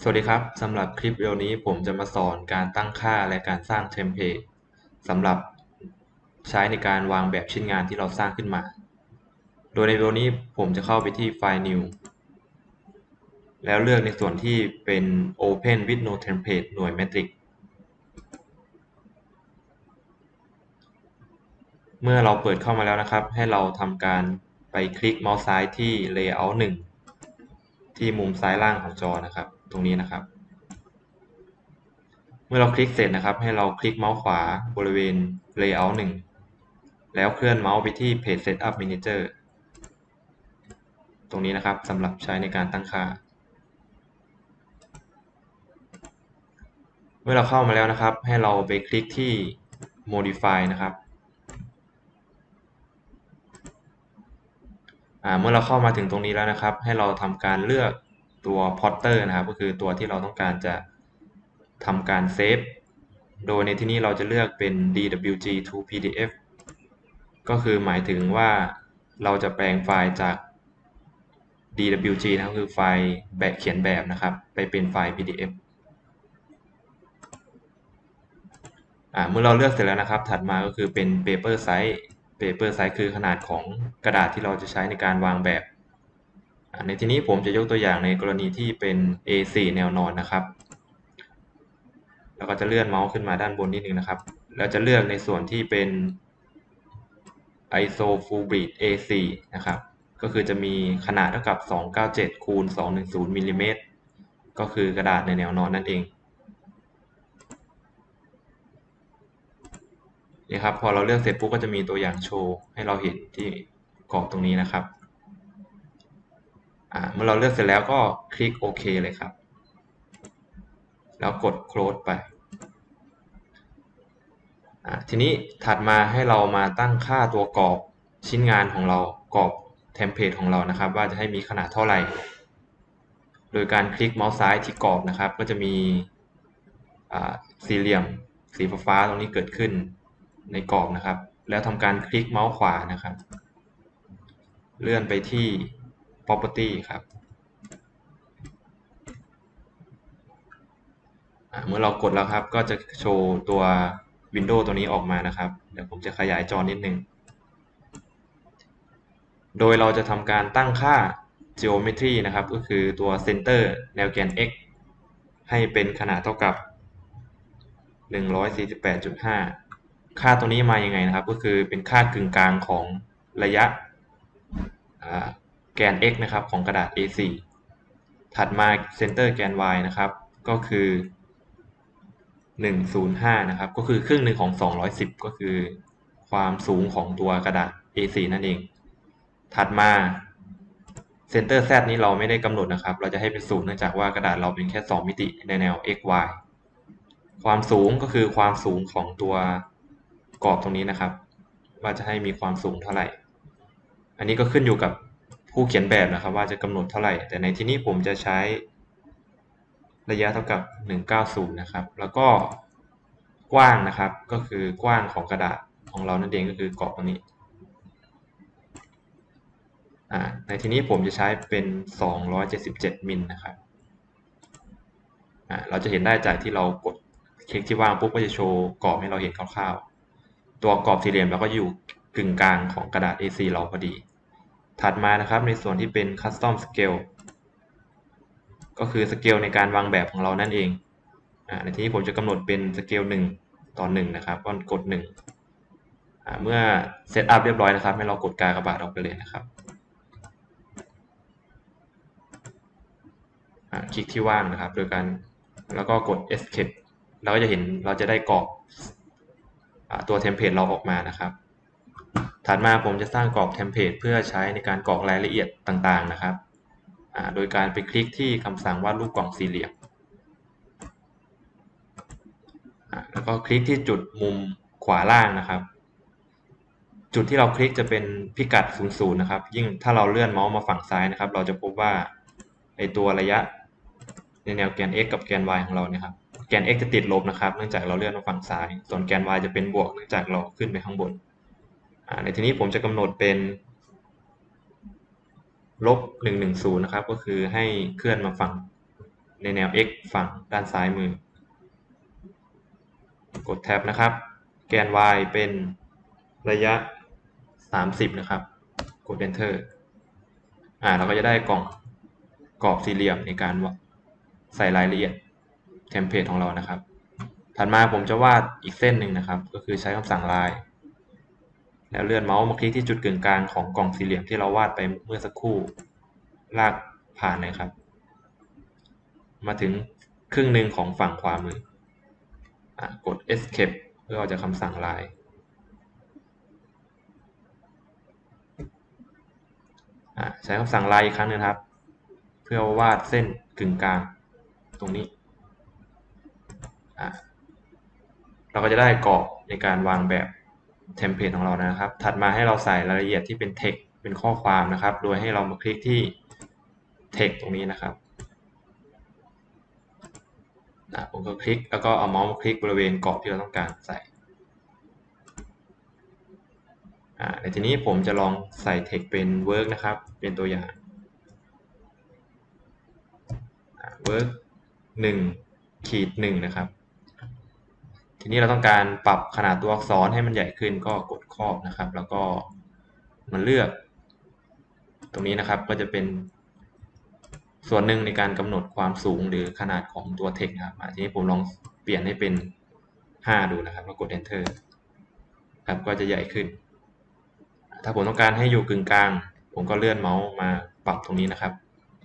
สวัสดีครับสำหรับคลิปวิดีโอนี้ผมจะมาสอนการตั้งค่าและการสร้างเทมเพลตสำหรับใช้ในการวางแบบชิ้นงานที่เราสร้างขึ้นมาโดยในวิดีโอนี้ผมจะเข้าไปที่ไฟล์ New แล้วเลือกในส่วนที่เป็น Open with no template หน่วยเมตริกเมื่อเราเปิดเข้ามาแล้วนะครับให้เราทำการไปคลิกเมาส์ซ้ายที่ Layout 1ที่มุมซ้ายล่างของจอนะครับตรงนี้นะครับ เมื่อเราคลิกเสร็จนะครับให้เราคลิกเมาส์ขวาบริเวณ Layout 1แล้วเคลื่อนเมาส์ไปที่ Page Setup Manager ตรงนี้นะครับสำหรับใช้ในการตั้งค่าเมื่อเราเข้ามาแล้วนะครับให้เราไปคลิกที่ Modify นะครับเมื่อเราเข้ามาถึงตรงนี้แล้วนะครับให้เราทำการเลือกตัว Plotter นะครับก็คือตัวที่เราต้องการจะทำการเซฟโดยในที่นี้เราจะเลือกเป็น DWG to PDF ก็คือหมายถึงว่าเราจะแปลงไฟล์จาก DWG นะครับคือไฟล์แบบเขียนแบบนะครับไปเป็นไฟล์ PDF เมื่อเราเลือกเสร็จแล้วนะครับถัดมาก็คือเป็น Paper Size Paper Size คือขนาดของกระดาษที่เราจะใช้ในการวางแบบในที่นี้ผมจะยกตัวอย่างในกรณีที่เป็น A4 แนวนอนนะครับแล้วก็จะเลื่อนเมาส์ขึ้นมาด้านบนนิดนึงนะครับแล้วจะเลือกในส่วนที่เป็น ISO Full Bridge A4 นะครับก็คือจะมีขนาดเท่ากับ297คูณ210มิลลิเมตรก็คือกระดาษในแนวนอนนั่นเองนี่ครับพอเราเลือกเสร็จปุ๊บก็จะมีตัวอย่างโชว์ให้เราเห็นที่กรอบตรงนี้นะครับเมื่อเราเลือกเสร็จแล้วก็คลิกโอเคเลยครับแล้วกด close ไปทีนี้ถัดมาให้เรามาตั้งค่าตัวกรอบชิ้นงานของเรากรอบเทมเพลตของเรานะครับว่าจะให้มีขนาดเท่าไหร่โดยการคลิกเมาส์ซ้ายที่กรอบนะครับก็จะมีสี่เหลี่ยมสีฟ้าตรงนี้เกิดขึ้นในกรอบนะครับแล้วทำการคลิกเมาส์ขวานะครับเลื่อนไปที่ property ครับเมื่อเรากดแล้วครับก็จะโชว์ตัววินโดว์ตัวนี้ออกมานะครับเดี๋ยวผมจะขยายจอนิดนึงโดยเราจะทำการตั้งค่า geometry นะครับก็คือตัว center แนวแกน x ให้เป็นขนาดเท่ากับ148.5ค่าตัวนี้มายังไงนะครับก็คือเป็นค่ากึ่งกลางของระยะแกน x นะครับของกระดาษ A4 ถัดมา center แกน y นะครับก็คือ105นะครับก็คือครึ่งหนึ่งของ210ก็คือความสูงของตัวกระดาษ A4 นั่นเองถัดมา Center Z นี้เราไม่ได้กำหนดนะครับเราจะให้เป็น0เนื่องจากว่ากระดาษเราเป็นแค่2มิติในแนว x y ความสูงก็คือความสูงของตัวกรอบตรงนี้นะครับว่าจะให้มีความสูงเท่าไหร่อันนี้ก็ขึ้นอยู่กับผู้เขียนแบบนะครับว่าจะกำหนดเท่าไหร่แต่ในที่นี้ผมจะใช้ระยะเท่ากับ190นะครับแล้วก็กว้างนะครับก็คือกว้างของกระดาษของเรานั่นเองก็คือกรอบตรงนี้ในที่นี้ผมจะใช้เป็น277มิลนะครับเราจะเห็นได้จากที่เรากดคลิกที่ว่างปุ๊บก็จะโชว์กรอบให้เราเห็นคร่าวๆตัวกรอบสี่เหลี่ยมเราก็อยู่กึ่งกลางของกระดาษ A4 เราพอดีถัดมานะครับในส่วนที่เป็น Custom Scale ก็คือสเกลในการวางแบบของเรานั่นเองในที่นี้ผมจะกำหนดเป็นสเกล1:1นะครับก็กด1เมื่อเซตอัพเรียบร้อยนะครับให้เรากดกากบาทออกไปเลยนะครับคลิกที่ว่างนะครับโดยการแล้วก็กด Escape เราก็จะเห็นเราจะได้กรอบตัวเทมเพลตเราออกมานะครับถัดมาผมจะสร้างกรอบเทมเพลตเพื่อใช้ในการกรอกรายละเอียดต่างๆนะครับโดยการไปคลิกที่คำสั่งวาดรูปกล่องสี่เหลี่ยมแล้วก็คลิกที่จุดมุมขวาล่างนะครับจุดที่เราคลิกจะเป็นพิกัด00นะครับยิ่งถ้าเราเลื่อนเมาส์มาฝั่งซ้ายนะครับเราจะพบว่าไอตัวระยะในแนวแกน x กับแกน y ของเราเนี่ยครับแกน x จะติดลบนะครับเนื่องจากเราเลื่อนมาฝั่งซ้ายส่วนแกน y จะเป็นบวกเนื่องจากเราขึ้นไปข้างบนในที่นี้ผมจะกำหนดเป็น-110นะครับก็คือให้เคลื่อนมาฝั่งในแนว x ฝั่งด้านซ้ายมือ กดแท็บนะครับแกน y เป็นระยะ30นะครับกด enter เราก็จะได้กรอบสี่เหลี่ยมในการใส่รายละเอียดเทมเพลตของเรานะครับถัดมาผมจะวาดอีกเส้นหนึ่งนะครับก็คือใช้คำสั่งลายแล้วเลื่อนเมาส์มาคลิกที่จุดกึ่งกลางของกล่องสี่เหลี่ยมที่เราวาดไปเมื่อสักครู่ลากผ่านเลยครับมาถึงครึ่งหนึ่งของฝั่งขวามือกด escape เพื่อออกจากคำสั่งลายใช้คำสั่งลายอีกครั้งนึงครับเพื่อวาดเส้นกึ่งกลางตรงนี้เราก็จะได้กรอบในการวางแบบเทมเพลตของเรานะครับถัดมาให้เราใส่รายละเอียดที่เป็น text เป็นข้อความนะครับโดยให้เรามาคลิกที่ text ตรงนี้นะครับผมก็คลิกแล้วก็เอาเมาส์มาคลิกบริเวณกรอบที่เราต้องการใส่ในทีนี้ผมจะลองใส่ text เป็น work นะครับเป็นตัวอย่างwork 1-1นะครับทีนี้เราต้องการปรับขนาดตัวอักษรให้มันใหญ่ขึ้นก็กดครอบนะครับแล้วก็มาเลือกตรงนี้นะครับก็จะเป็นส่วนหนึ่งในการกำหนดความสูงหรือขนาดของตัว text นะครับทีนี้ผมลองเปลี่ยนให้เป็น5ดูนะครับแล้วกด enter ครับก็จะใหญ่ขึ้นถ้าผมต้องการให้อยู่กึ่งกลางผมก็เลื่อนเมาส์มาปรับตรงนี้นะครับ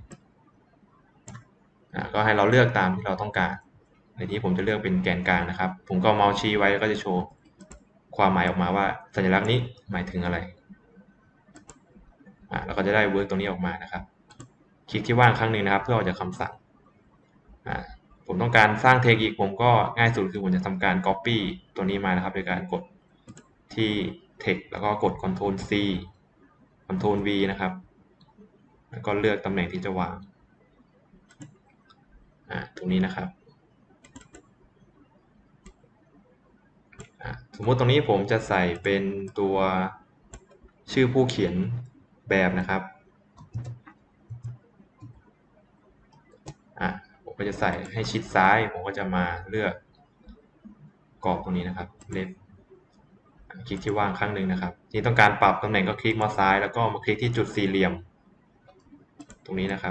ก็ให้เราเลือกตามที่เราต้องการในที่ผมจะเลือกเป็นแกนกลางนะครับผมก็เมาส์ชี้ไว้ก็จะโชว์ความหมายออกมาว่าสัญลักษณ์นี้หมายถึงอะไรแล้วก็จะได้ work ตรงนี้ออกมานะครับคลิกที่ว่างครั้งหนึ่งนะครับเพื่อออกจากคำสั่งผมต้องการสร้างเทคอีกผมก็ง่ายสุดคือผมจะทำการ copy ตัวนี้มานะครับโดยการกดที่ text แล้วก็กด Ctrl C Ctrl V นะครับแล้วก็เลือกตำแหน่งที่จะวางตรงนี้นะครับสมมุติตรงนี้ผมจะใส่เป็นตัวชื่อผู้เขียนแบบนะครับผมก็จะใส่ให้ชิดซ้ายผมก็จะมาเลือกกรอบตรงนี้นะครับleftคลิกที่ว่างครั้งหนึ่งนะครับที่ต้องการปรับตำแหน่งก็คลิกมาซ้ายแล้วก็มาคลิกที่จุดสี่เหลี่ยมตรงนี้นะครับ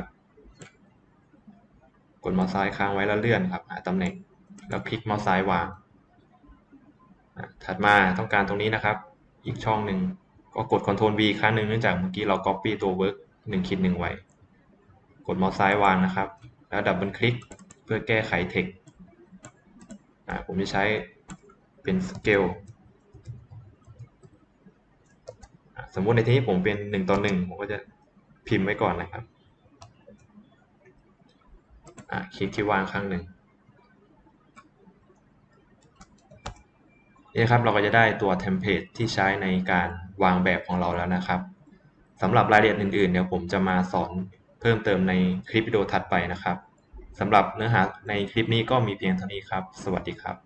กดเมาส์ซ้ายค้างไว้แล้วเลื่อนครับหาตำแหน่งแล้วคลิกเมาส์ซ้ายวางถัดมาต้องการตรงนี้นะครับอีกช่องหนึ่งก็กด Ctrl V ครั้งหนึ่งเนื่องจากเมื่อกี้เรา Copy ตัว Work 1-1 ไว้กดเมาส์ซ้ายวางนะครับแล้วดับเบิลคลิกเพื่อแก้ไข Text ผมจะใช้เป็น Scale สมมุติในที่นี้ผมเป็น1:1ผมก็จะพิมพ์ไว้ก่อนนะครับคลิกที่ว่างครั้งหนึ่งนี่ครับเราก็จะได้ตัวเทมเพลตที่ใช้ในการวางแบบของเราแล้วนะครับสำหรับรายละเอียดอื่นๆเดี๋ยวผมจะมาสอนเพิ่มเติมในคลิปวิดีโอถัดไปนะครับสำหรับเนื้อหาในคลิปนี้ก็มีเพียงเท่านี้ครับสวัสดีครับ